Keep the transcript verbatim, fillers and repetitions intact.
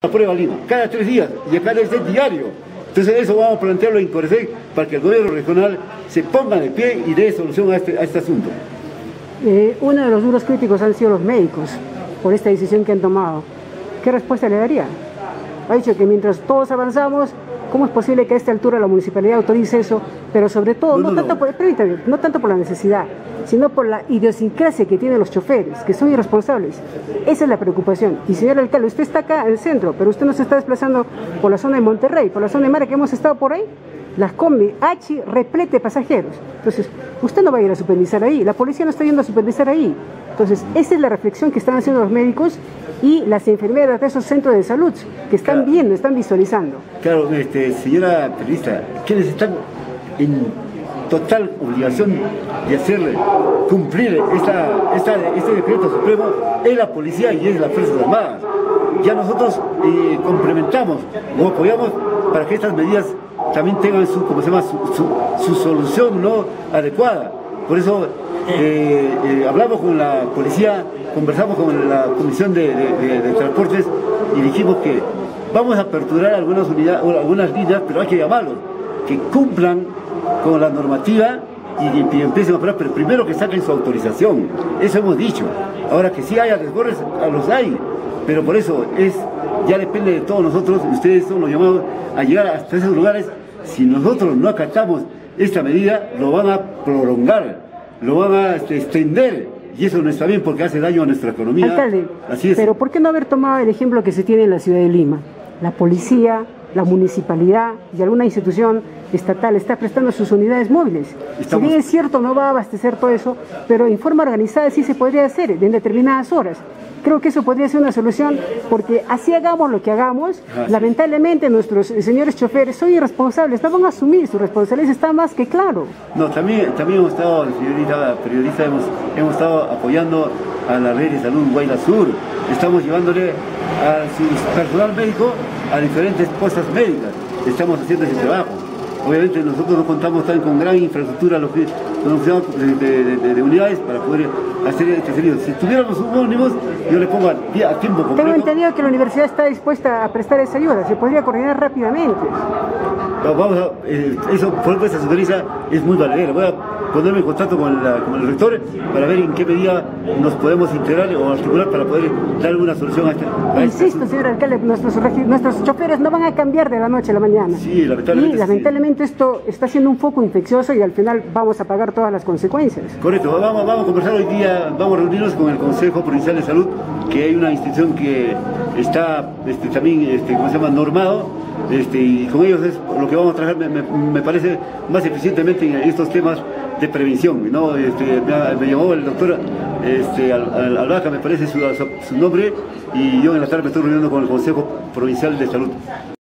La prueba Lima, cada tres días, y acá debe ser diario. Entonces eso vamos a plantearlo en Coresec para que el gobierno regional se ponga de pie y dé solución a este, a este asunto. Eh, uno de los duros críticos han sido los médicos por esta decisión que han tomado. ¿Qué respuesta le daría? Ha dicho que mientras todos avanzamos, ¿cómo es posible que a esta altura la municipalidad autorice eso? Pero sobre todo, no, no, no, tanto, por, permítame, no tanto por la necesidad, sino por la idiosincrasia que tienen los choferes, que son irresponsables. Esa es la preocupación. Y señor alcalde, usted está acá en el centro, pero usted no se está desplazando por la zona de Monterrey, por la zona de Mara, que hemos estado por ahí. Las combi, H, replete de pasajeros. Entonces, usted no va a ir a supervisar ahí, la policía no está yendo a supervisar ahí. Entonces, esa es la reflexión que están haciendo los médicos y las enfermeras de esos centros de salud, que están claro. viendo, están visualizando. Claro, este, señora periodista, quienes están en total obligación de hacerle cumplir esta, esta, este decreto supremo es la policía y es las Fuerzas Armadas. Ya nosotros eh, complementamos o apoyamos para que estas medidas también tengan su, ¿cómo se llama? su, su, su solución no adecuada. Por eso eh, eh, hablamos con la policía, conversamos con la Comisión de, de, de, de Transportes y dijimos que vamos a aperturar algunas unidades o algunas líneas, pero hay que llamarlos, que cumplan con la normativa y, y empiecen a operar, pero primero que saquen su autorización. Eso hemos dicho. Ahora que sí haya desbordes, los hay, pero por eso es ya depende de todos nosotros, ustedes son los llamados a llegar hasta esos lugares. Si nosotros no acatamos esta medida, lo van a prolongar, lo van a este, extender, y eso no está bien porque hace daño a nuestra economía. Alcalde, así es. Pero ¿por qué no haber tomado el ejemplo que se tiene en la ciudad de Lima? La policía, la municipalidad y alguna institución estatal está prestando sus unidades móviles. Estamos... Si bien es cierto, no va a abastecer todo eso, pero en forma organizada sí se podría hacer en determinadas horas. Creo que eso podría ser una solución, porque así hagamos lo que hagamos, ah, lamentablemente sí. nuestros señores choferes son irresponsables, no van a asumir su responsabilidad, está más que claro. No, también, también hemos estado, señorita periodista, hemos, hemos estado apoyando a la red de salud Guayla Sur, estamos llevándole a su personal médico a diferentes puestas médicas, estamos haciendo ese trabajo. Obviamente nosotros no contamos también con gran infraestructura de, de, de, de unidades para poder hacer este servicio. Si tuviéramos un ómnibus, yo le pongo a, a tiempo completo. Tengo entendido que la universidad está dispuesta a prestar esa ayuda, se podría coordinar rápidamente. Vamos a, eh, eso, por ejemplo, esa sugerencia es muy valedera. Voy a ponerme en contacto con, la, con el rector para ver en qué medida nos podemos integrar o articular para poder dar alguna solución a este. A Insisto, este señor alcalde, nuestros, nuestros choferes no van a cambiar de la noche a la mañana. Sí, lamentablemente. Y lamentablemente sí. Esto está siendo un foco infeccioso y al final vamos a pagar todas las consecuencias. Correcto, vamos, vamos a conversar hoy día, vamos a reunirnos con el Consejo Provincial de Salud, que hay una institución que está este, también, este, ¿cómo se llama?, normado. Este, y con ellos es lo que vamos a trabajar, me, me, me parece, más eficientemente en estos temas de prevención, ¿no? Este, me, me llamó el doctor este, Al, Al, Albaca, me parece su, su, su nombre, y yo en la tarde me estoy reuniendo con el Consejo Provincial de Salud.